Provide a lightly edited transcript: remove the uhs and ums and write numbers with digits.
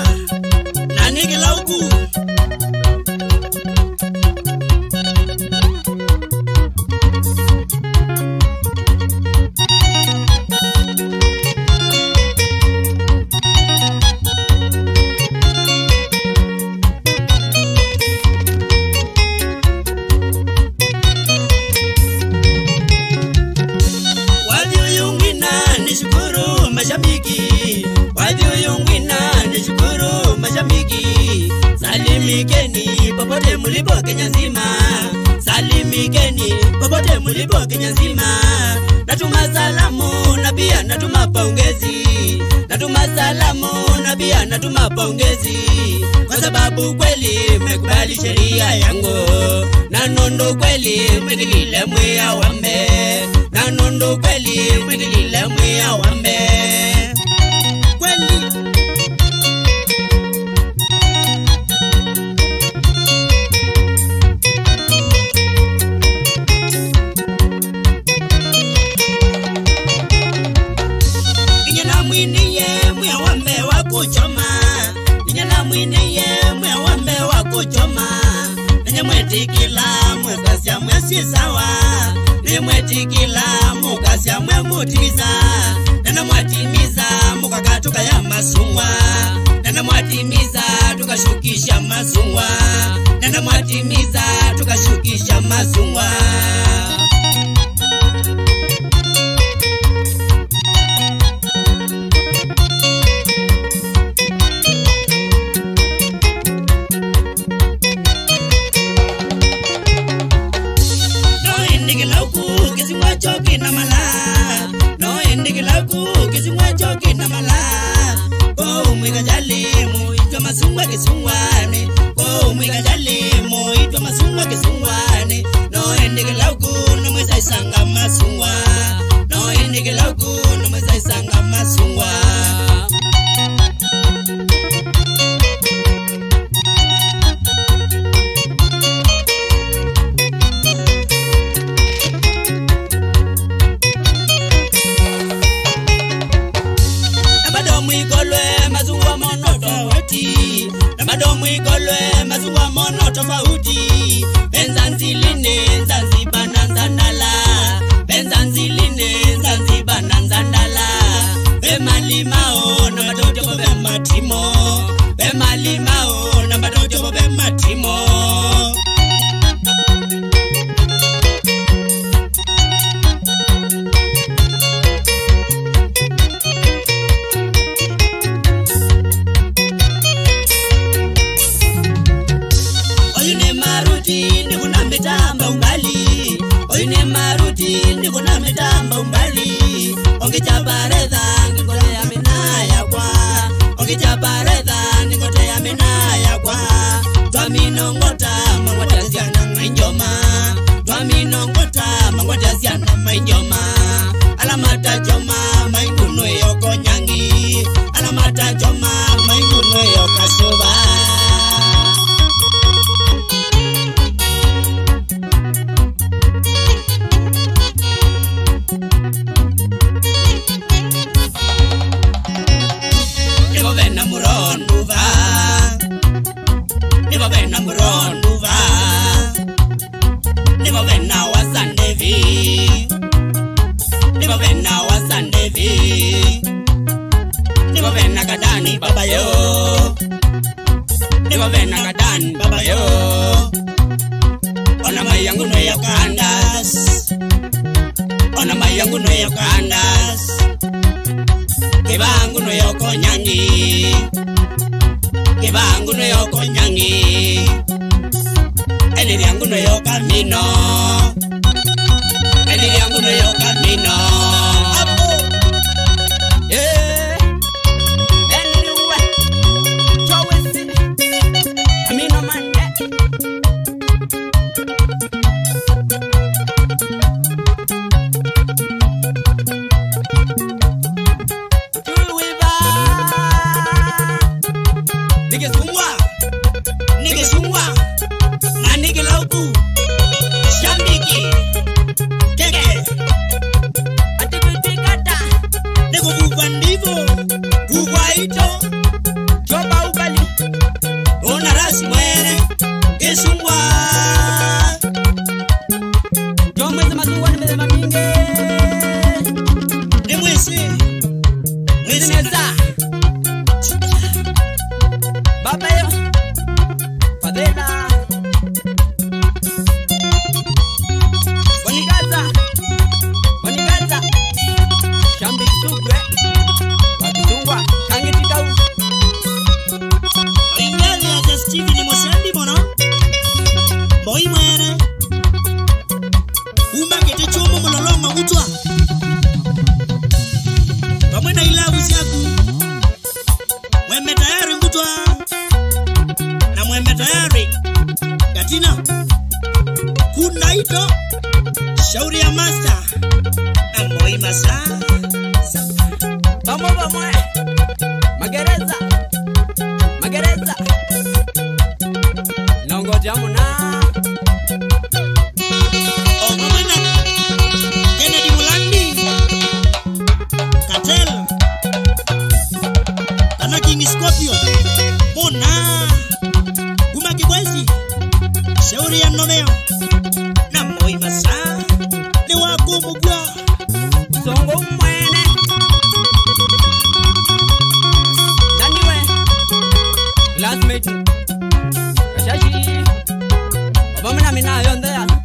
na Nigilauku. Nishukuru mashabiki, wajuyungwina nishukuru mashabiki. Salimikeni popote mulipo Kenya nzima, salimikeni popote mulipo Kenya nzima. Natuma salamu na pia natuma pongezi, natuma salamu na pia natuma pongezi, kwa sababu kweli mmekubali sheria yangu. Na nondo kweli mwingilile mwiya wambe, na nondo kweli mwingilile mwiya wambe. Kweli Inyana mwiniye mwiya wambe wakuchoma, Inyana mwiniye mwiya wambe wakuchoma. Nenye mwetikila mwekasya mwesi sawa, Nenye mwetikila mukasya mwe mutiza. Nena mwatimiza mukakatuka ya masungwa, Nena mwatimiza tukashukisha masungwa, Nena mwatimiza tukashukisha masungwa. Choki na mala, no Nigilauku kisungwa choki na mala. Oh mwiga jali muitwa masungwa kisungwane, oh mwiga jali muitwa masungwa kisungwane. No Nigilauku numweza isanga masungwa, no Nigilauku numweza isanga masungwa. Nabadomu ikolwe mazungwa mono tofauti. Benzanziline Zanzibar na Nzandala, Benzanziline Zanzibar na Nzandala. Bemalimao na batoto bobe matimo, Bemalimao na batoto bobe matimo. Nikuna mitamba umbali, Oyune maruti nikuna mitamba umbali. Ongichapareza ngikotea minaya kwa, Ongichapareza ngikotea minaya kwa. Twaminongota mangwataziana mainjoma, Twaminongota mangwataziana mainjoma. Alamata choma mainguno yoko nyangi, Alamata choma mainguno yoko suba. Babayo, Niba vena kadani babayo. Ona mayangu no ya kandas, Ona mayangu no ya kandas. Kibangu no ya konyangi, Kibangu no ya konyangi. Eni yangu no ya kamino, Eni yangu no ya kamino. Uvaito, Joba Sina Kunaito Shauri ya Master Amoi Masa Vamos Magereza Nongo jamuna Omamana Kennedy Mulandi Katel Tana King Scorpio Mona Guma Kibwezi Shauri ya Nomeo na Moi Masa ni wakumugwa Songo mwene Naniwe Classmate Kashashi Obama na mina yonde ya